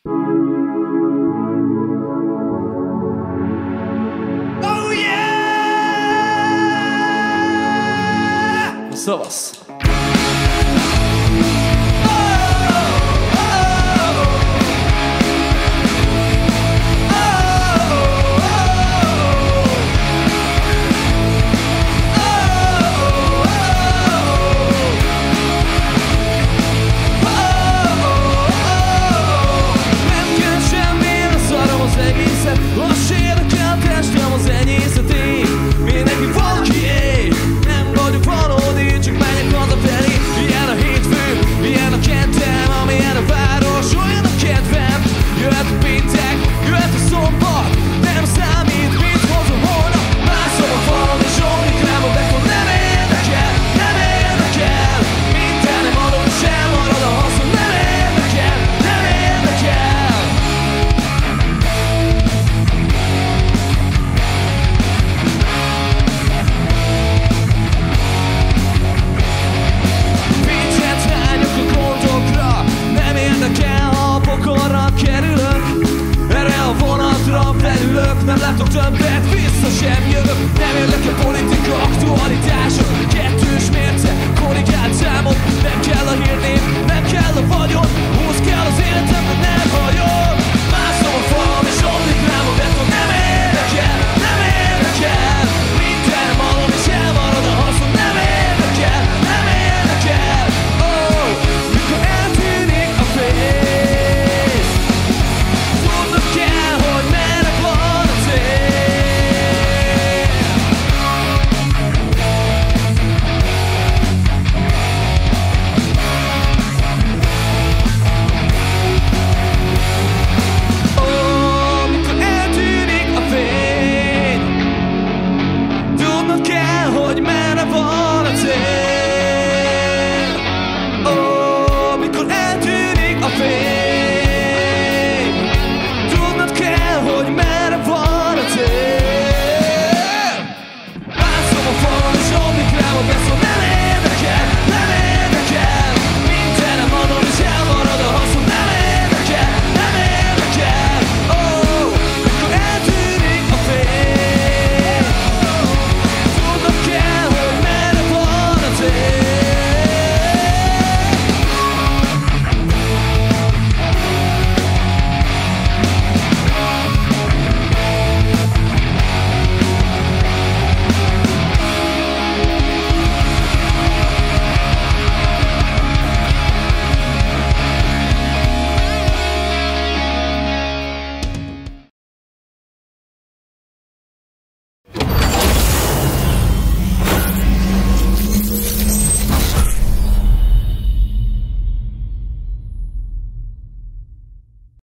Oh yeah! Szavasz! Azt érdekel testem az enyészeté. Mindenki valakié. Nem vagyok valódi, csak megyek hazafelé. Ilyen a hétfő, ilyen a kedvem, amilyen a város, olyan a kedvem. Jöhet a péntek, jöhet a szombat, nem számít, mit hozom holnap. Mászom a falon és omlik rám a bekon. Nem érdekel, nem érdekel. Minden nem adom, sem marad a haszon. Nem érdekel, nem érdekel. Nem érdekel, ha a pokorra kerülök. Erre a vonatra felülök. Nem látok többet, vissza sem jövök. Nem érdekel politika, aktualitások. Kettős mérce, korrigált számok. Nem kell a hírnév, nem kell a vagyon. Húz kell az életem, de nem hagyom.